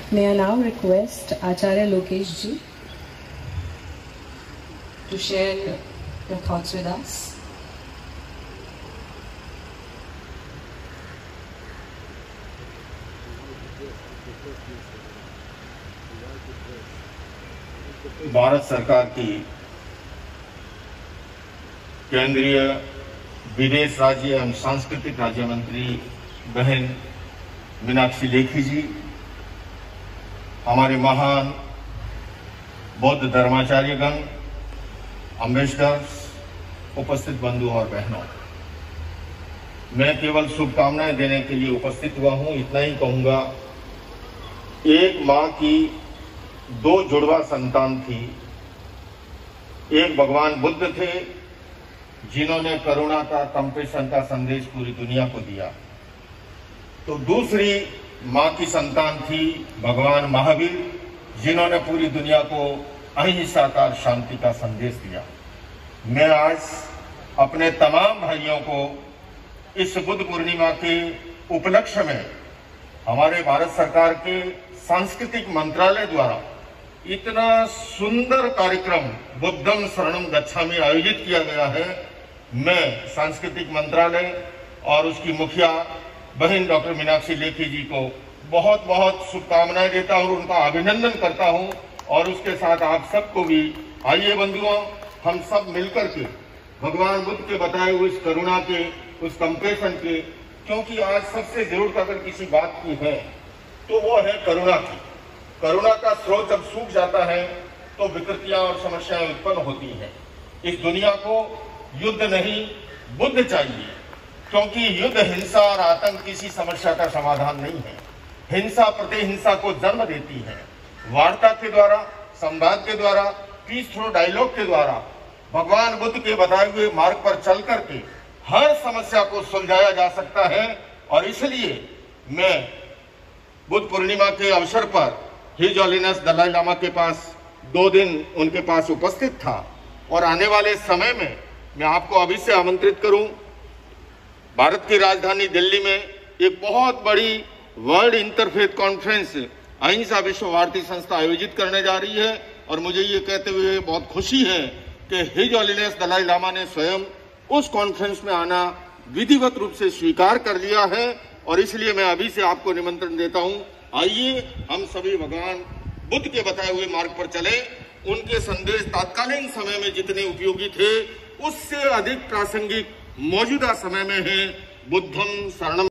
May I now request Acharya Lokesh ji to share your thoughts with us. Bharat सरकार की केंद्रीय विदेश राज्य एवं सांस्कृतिक राज्य मंत्री बहन मीनाक्षी लेखी जी, हमारे महान बौद्ध धर्माचार्यगण, अम्बेसडर्स, उपस्थित बंधु और बहनों, मैं केवल शुभकामनाएं देने के लिए उपस्थित हुआ हूं। इतना ही कहूंगा, एक मां की 2 जुड़वा संतान थी। एक भगवान बुद्ध थे जिन्होंने करुणा का, कंपैशन का संदेश पूरी दुनिया को दिया, तो दूसरी मां की संतान थी भगवान महावीर, जिन्होंने पूरी दुनिया को अहिंसा का, शांति का संदेश दिया। मैं आज अपने तमाम भाइयों को इस बुद्ध पूर्णिमा के उपलक्ष्य में हमारे भारत सरकार के सांस्कृतिक मंत्रालय द्वारा इतना सुंदर कार्यक्रम बुद्धम शरणम गच्छामि आयोजित किया गया है, मैं सांस्कृतिक मंत्रालय और उसकी मुखिया बहन डॉक्टर मीनाक्षी लेखी जी को बहुत बहुत शुभकामनाएं देता हूं, उनका अभिनंदन करता हूं। और उसके साथ आप सबको भी, आइए बंधुओं, हम सब मिलकर के भगवान बुद्ध के बताए हुए इस करुणा के, उस कंपैशन के, क्योंकि आज सबसे जरूरत अगर किसी बात की है तो वो है करुणा की। करुणा का स्रोत जब सूख जाता है तो विकृतियां और समस्याएं उत्पन्न होती हैं। इस दुनिया को युद्ध नहीं, बुद्ध चाहिए, क्योंकि युद्ध, हिंसा और आतंक किसी समस्या का समाधान नहीं है। हिंसा प्रतिहिंसा को जन्म देती है। वार्ता के द्वारा, संवाद के द्वारा, पीस थ्रू डायलॉग के द्वारा भगवान बुद्ध के बताए हुए मार्ग पर चल करके हर समस्या को सुलझाया जा सकता है। और इसलिए मैं बुद्ध पूर्णिमा के अवसर पर हिज हॉलिनेस दलाई लामा के पास 2 दिन उनके पास उपस्थित था, और आने वाले समय में मैं आपको अभी से आमंत्रित करूं, भारत की राजधानी दिल्ली में एक बहुत बड़ी वर्ल्ड इंटरफेथ कॉन्फ्रेंस अहिंसा विश्व भारती संस्था आयोजित करने जा रही है। और मुझे ये कहते हुए बहुत खुशी है कि हिज हॉलिनेस दलाई लामा ने स्वयं उस कॉन्फ्रेंस में आना विधिवत रूप से स्वीकार कर लिया है। और इसलिए मैं अभी से आपको निमंत्रण देता हूं, आइए हम सभी भगवान बुद्ध के बताए हुए मार्ग पर चले। उनके संदेश तत्कालीन समय में जितने उपयोगी थे, उससे अधिक प्रासंगिक मौजूदा समय में है। बुद्धम शरणम